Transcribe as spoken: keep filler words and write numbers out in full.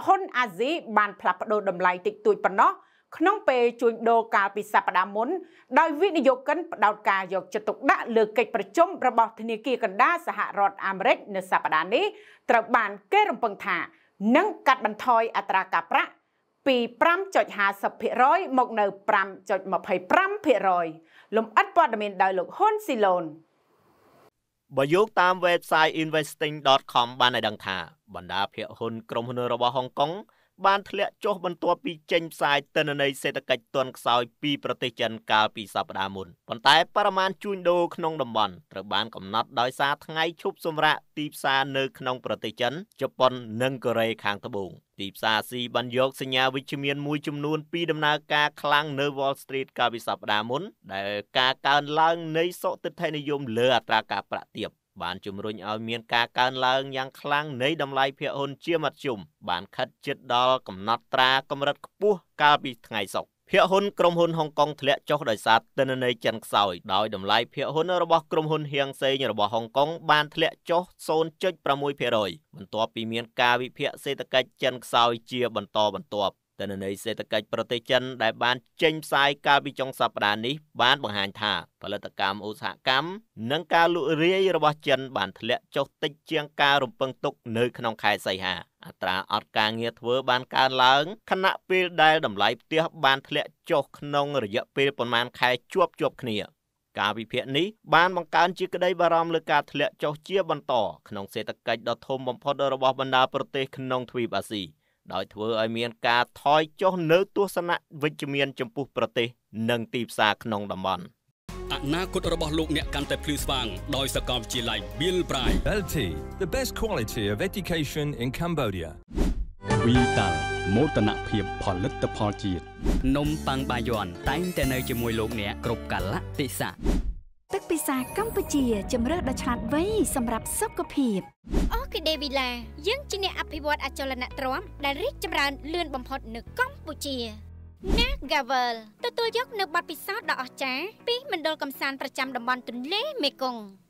ហ៊ុនអាស៊ីបានផ្លាស់ប្ដូរតម្លៃតិចតួចប៉ុណ្ណោះក្នុងពេលជួញដូរកាលពីសប្តាហ៍មុនដោយវិនិយោគិនផ្ដោតការយកចិត្តទុកដាក់លើកិច្ចប្រជុំរបស់ធនាគារកណ្ដាលសហរដ្ឋអាមេរិកនៅសប្តាហ៍នេះត្រូវបានគេរំពឹងថានឹងកាត់បន្ថយអត្រាការប្រាក់ពី ប្រាំចុចហាសិបភាគរយ មកនៅ ប្រាំចុចម្ភៃប្រាំភាគរយ លំអិតព័ត៌មានដោយលោកហ៊ុនស៊ីឡូនបើយកតាម website investing dot com បានឲ្យដឹងថាបណ្ដាភាគហ៊ុនក្រុមហ៊ុនរបស់ហុងកុងបានធ្លាក់ចុះបន្ទាប់ពីចេញផ្សាយទិន្នន័យសេដ្ឋកិច្ចទន់ខ្សោយពីប្រទេសចិនកាលពីសប្តាហ៍មុនប៉ុន្តែបរិមាណជួញដូរក្នុងតំបន់ត្រូវបានកំណត់ដោយសារថ្ងៃឈប់សម្រាកទីផ្សារនៅក្នុងប្រទេសចិនជប៉ុននិងកូរ៉េខាងត្បូងទីផ្សារអាស៊ីបានយកសញ្ញាវិជ្ជមានមួយចំនួនពីដំណើរការខ្លាំងនៅ Wall Street កាលពីសប្តាហ៍មុនដែលការកើនឡើងនៃសុទិដ្ឋិនិយមលើអត្រាការប្រាក់ទាបបានជំរុញឲ្យមានការកើនឡើងយ៉ាងខ្លាំងនៃតម្លៃភាគហ៊ុនជាមធ្យមបានខិតជិតដល់កំណត់ត្រាកម្រិតខ្ពស់កាលពីថ្ងៃសុក្រភាគហ៊ុនក្រុមហ៊ុនហុងកុងធ្លាក់ចុះដោយសារទិន្នន័យចិនខ្សោយដោយតម្លៃភាគហ៊ុនរបស់ក្រុមហ៊ុនហៀងសេងរបស់ហុងកុងបានធ្លាក់ចុះ ศูนย์จุดหก ភាគរយ បន្ទាប់ពីមានការវិភាគសេដ្ឋកិច្ចចិនខ្សោយជាបន្តបន្ទាប់ទិន្នន័យសេដ្ឋកិច្ចប្រទេសចិនដែលបានចេញផ្សាយកាលពីចុងសប្តាហ៍នេះបានបង្ហាញថាផលិតកម្មឧស្សាហកម្មនិងការលក់រាយរបស់ចិនបានធ្លាក់ចុះតិចជាងការរំពឹងទុកនៅក្នុងខែសីហាអត្រាអត់ការងារធ្វើបានកើនឡើងខណៈពេលដែលតម្លៃផ្ទះបានធ្លាក់ចុះក្នុងរយៈពេលប្រមាណខែជាប់ជាប់គ្នាការវិភាគនេះបានបង្កើនជាក្តីបារម្ភលើការធ្លាក់ចុះជាបន្តក្នុងសេដ្ឋកិច្ចដ៏ធំបំផុតរបស់បណ្ដាប្រទេសក្នុងទ្វីបអាស៊ីដោយធ្វើឲ្យមានការថយចុះនៅទស្សនវិជ្ជមានចំពោះប្រទេសនិងទីផ្សារក្នុងតំបន់អនាគតរបស់លោកអ្នកកាន់តែភ្លឺស្វាងដោយសាកលវិទ្យាល័យ Bill Braille L T the best quality of education in Cambodia វីតាល់មោទនភាពផលិតផលជាតិនំប៉័ងបាយ័នតែងតែនៅជាមួយលោកអ្នកគ្រប់កលៈទេសៈទឹកពិសាកម្ពុជាជំរឿដ៏ឆ្លាតវៃសម្រាប់សុខភាពអូគីដេវីឡាយើងជាអ្នកអភិវឌ្ឍអចលនទ្រព្យដែលរីកចម្រើនលឿនបំផុតនៅកម្ពុជា Nagavel ទទួលយកនៅបទពិសោធន៍ដ៏អស្ចារ្យពីមណ្ឌលកំសាន្តប្រចាំតំបន់ទន្លេមេគង្គ